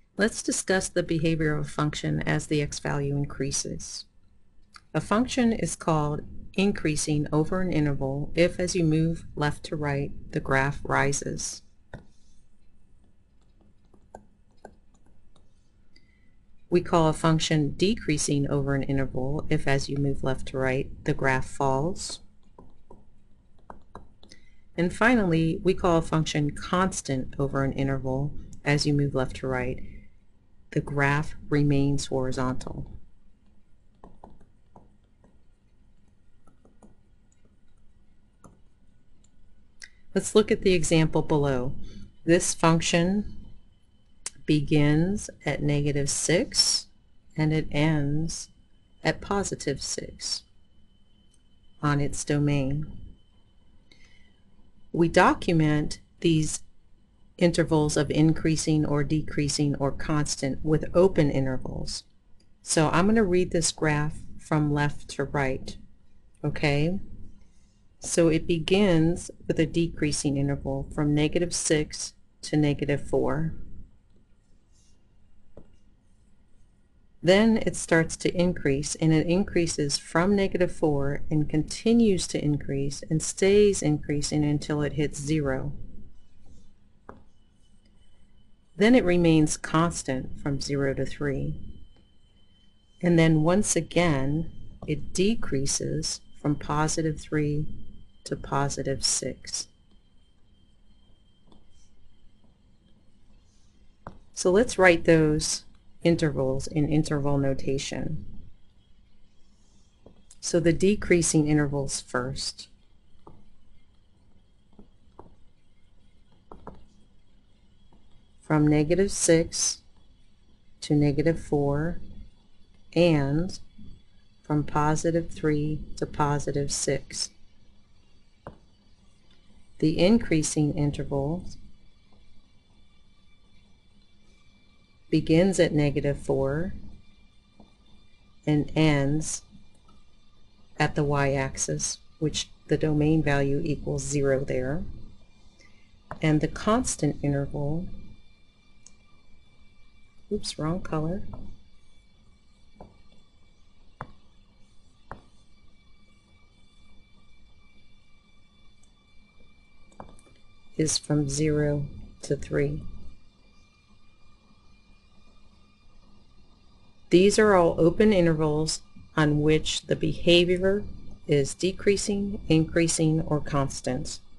Let's discuss the behavior of a function as the x value increases. A function is called increasing over an interval if, as you move left to right, the graph rises. We call a function decreasing over an interval if, as you move left to right, the graph falls. And finally, we call a function constant over an interval as you move left to right. The graph remains horizontal. Let's look at the example below. This function begins at -6 and it ends at +6 on its domain. We document these intervals of increasing or decreasing or constant with open intervals. So I'm going to read this graph from left to right. Okay? So it begins with a decreasing interval from -6 to -4. Then it starts to increase, and it increases from -4 and continues to increase and stays increasing until it hits 0. Then it remains constant from 0 to 3. And then once again it decreases from +3 to +6. So let's write those intervals in interval notation. So the decreasing intervals first. From -6 to -4 and from +3 to +6. The increasing interval begins at -4 and ends at the y-axis, which the domain value equals 0 there. And the constant interval, oops, wrong color, is from 0 to 3. These are all open intervals on which the behavior is decreasing, increasing, or constant.